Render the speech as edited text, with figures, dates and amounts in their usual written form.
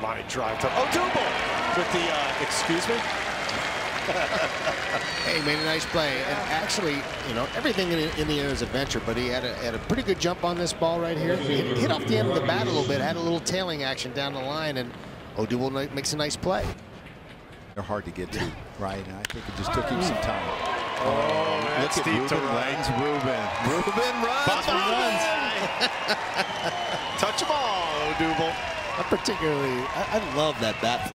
line drive to Odubel with the, excuse me? Hey, made a nice play. And actually, you know, everything in the air is adventure, but he had a pretty good jump on this ball right here. He hit off the end of the bat a little bit, had a little tailing action down the line, and Odubel makes a nice play. They're hard to get to, right? And I think it just took him some time. Oh, that's look at deep to Ruben right. runs. Ruben runs. Touch them all, Odubel. I love that bat.